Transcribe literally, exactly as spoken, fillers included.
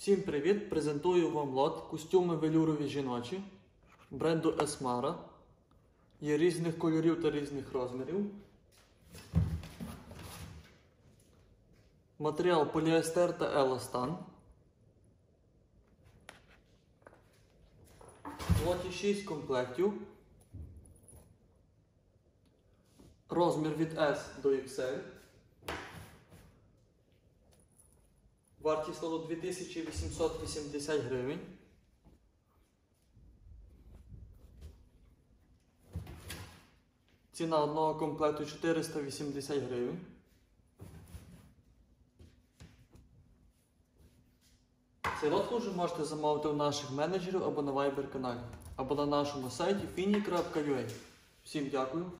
Всім привіт! Презентую вам лот костюми велюрові жіночі бренду Esmara. Є різних кольорів та різних розмірів. Матеріал поліестер та еластан. В лоті шість комплектів. Розмір від S до ікс ель. Вартість лоту дві тисячі вісімсот вісімдесят гривень. Ціна одного комплекту чотириста вісімдесят гривень. Цей лот ви вже можете замовити у наших менеджерів або на Viber каналі, або на нашому сайті фіні крапка ю а. Всім дякую!